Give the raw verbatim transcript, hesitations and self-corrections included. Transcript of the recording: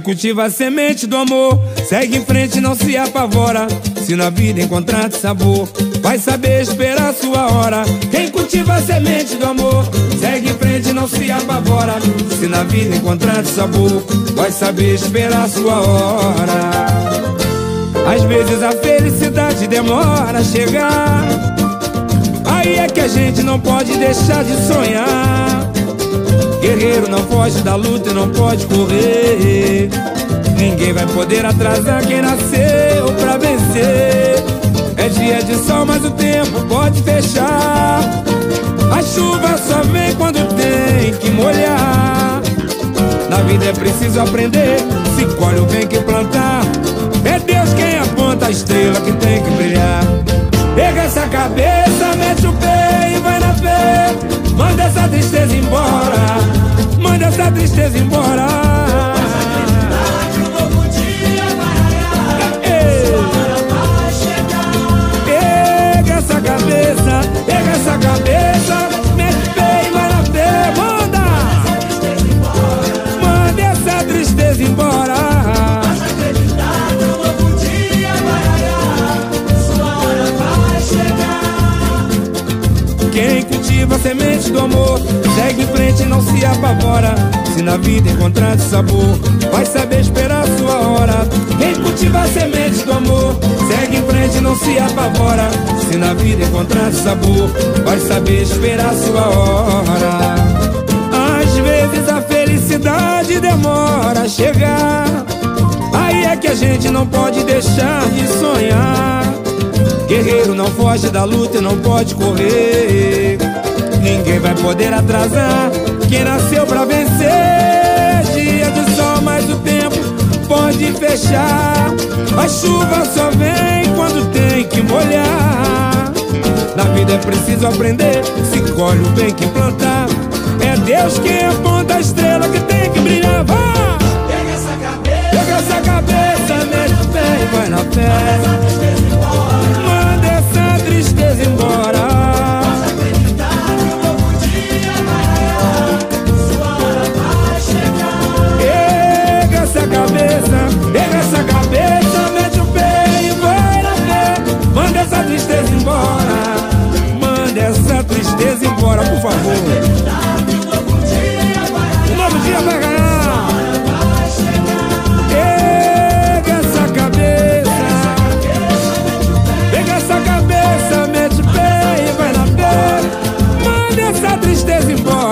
cultiva a semente do amor segue em frente, não se apavora. Se na vida encontrar sabor, vai saber esperar sua hora. Quem cultiva a semente do amor segue em frente, não se apavora. Se na vida encontrar sabor, vai saber esperar sua hora. Às vezes a felicidade demora a chegar, aí é que a gente não pode deixar de sonhar. Guerreiro não foge da luta e não pode correr. Ninguém vai poder atrasar quem nasceu pra vencer. É dia de sol, mas o tempo pode fechar. A chuva só vem quando tem que molhar. Na vida é preciso aprender, se colhe o bem que plantar. É Deus quem aponta a estrela que tem que brilhar. Pega essa cabeça, mete o pé e vai na fé. Manda essa tristeza embora, manda essa tristeza embora. Mas acreditar que um novo dia vai raiar, sua hora vai chegar. Pega essa cabeça, pega essa cabeça, mete o pé e vai na fé. Manda, manda essa tristeza embora. Mas acreditar que um novo dia vai raiar, sua hora vai chegar. Quem cultiva a semente do amor segue em frente e não se apavora. Se na vida encontrar sabor, vai saber esperar sua hora. Quem cultiva a semente do amor segue em frente e não se apavora. Se na vida encontrar sabor, vai saber esperar sua hora. Às vezes a felicidade demora a chegar, aí é que a gente não pode deixar de sonhar. Guerreiro não foge da luta e não pode correr. Ninguém vai poder atrasar quem nasceu pra vencer. Dia de sol, mas o tempo pode fechar. A chuva só vem quando tem que molhar. Na vida é preciso aprender, se colhe o bem que plantar. É Deus quem aponta a estrela que tem que brilhar. Vá! Pega essa cabeça, Pega essa cabeça, mete o pé e vai na fé. Manda essa tristeza embora. mas acreditar que um novo dia vai raiar, sua hora vai chegar. Pega essa cabeça, pega essa cabeça, mete o pé e vai na fé. Manda essa tristeza embora, manda essa tristeza embora, por favor. Acreditar que um novo dia vai raiar, Um novo dia vai ganhar. hora vai chegar. Pega essa cabeça, pega essa cabeça, mete o pé e vai na fé. Manda essa tristeza embora.